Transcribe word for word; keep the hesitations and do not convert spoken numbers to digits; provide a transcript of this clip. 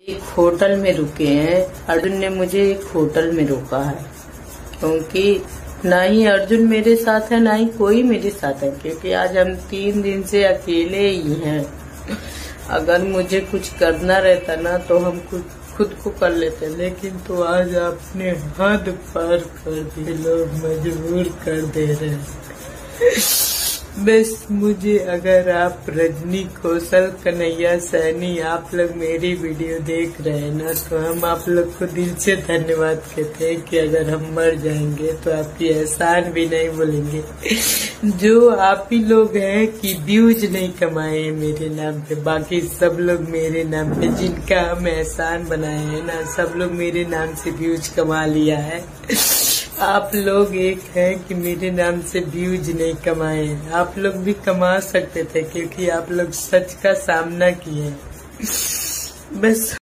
एक होटल में रुके हैं। अर्जुन ने मुझे एक होटल में रोका है, क्योंकि ना ही अर्जुन मेरे साथ है, ना ही कोई मेरे साथ है, क्योंकि आज हम तीन दिन से अकेले ही हैं। अगर मुझे कुछ करना रहता ना तो हम खुद खुद को कर लेते, लेकिन तो आज आपने हद पार कर दी, लोग मजबूर कर दे रहे हैं। बस मुझे, अगर आप रजनी कौशल कन्हैया सैनी आप लोग मेरी वीडियो देख रहे हैं ना, तो हम आप लोग को दिल से धन्यवाद कहते हैं कि अगर हम मर जाएंगे तो आपकी एहसान भी नहीं भूलेंगे। जो आप ही लोग हैं कि व्यूज नहीं कमाए हैं मेरे नाम पे, बाकी सब लोग मेरे नाम पे जिनका हम एहसान बनाए हैं ना, सब लोग मेरे नाम से व्यूज कमा लिया है। आप लोग एक हैं कि मेरे नाम से व्यूज नहीं कमाए। आप लोग भी कमा सकते थे, क्योंकि आप लोग सच का सामना किए। बस